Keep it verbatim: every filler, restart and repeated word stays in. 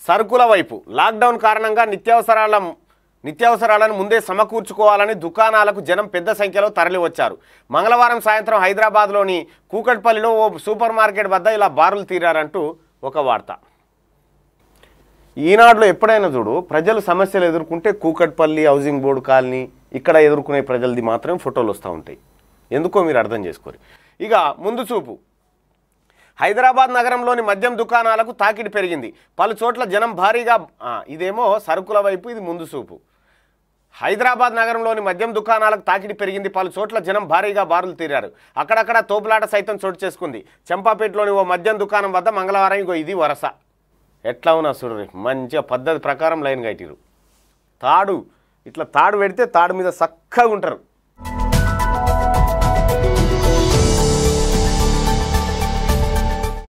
సరుకుల వైపు లాక్డౌన్ కారణంగా నిత్యావసరాల నిత్యావసరాలను ముందే సమకూర్చుకోవాలని దుకాణాలకు జనం పెద్ద సంఖ్యలో తరలివచ్చారు. మంగళవారం సాయంత్రం హైదరాబాద్లోని కూకట్పల్లిలో ఓ సూపర్ మార్కెట్ వద్ద ఇలా బారులు తీరారంటూ ఒక వార్త. ఈనాడులో ఎప్పుడైనా చూడు ప్రజలు సమస్యలు ఎదుర్కొంటే కూకట్పల్లి హౌసింగ్ బోర్డు కాలనీ ఇక్కడ ఎదుర్కొనే ప్రజలది మాత్రం ఫోటోలు వస్తూ ఉంటాయి. ఎందుకో మీరు అర్థం చేసుకోరు. ఇక ముందు చూపు. హైదరాబాద్ నగరంలోని మద్యం దుకాణాలకు తాకిడి పెరిగింది. పలు చోట్ల జనం భారీగా ఇదేమో సరుకుల వైపు, ఇది ముందు చూపు. హైదరాబాద్ నగరంలోని మద్యం దుకాణాలకు తాకిడి పెరిగింది. పలు చోట్ల జనం భారీగా బారులు తీరారు. అక్కడక్కడ తోపులాట సైతం చోటు చేసుకుంది. చంపాపేటలోని ఓ మద్యం దుకాణం వద్ద మంగళవారం ఇగో ఇది వరస. ఎట్లా ఉన్నా చూడండి, మంచిగా పద్ధతి ప్రకారం లైన్ కట్టిరు. తాడు ఇట్లా తాడు పెడితే తాడు మీద చక్కగా ఉంటారు.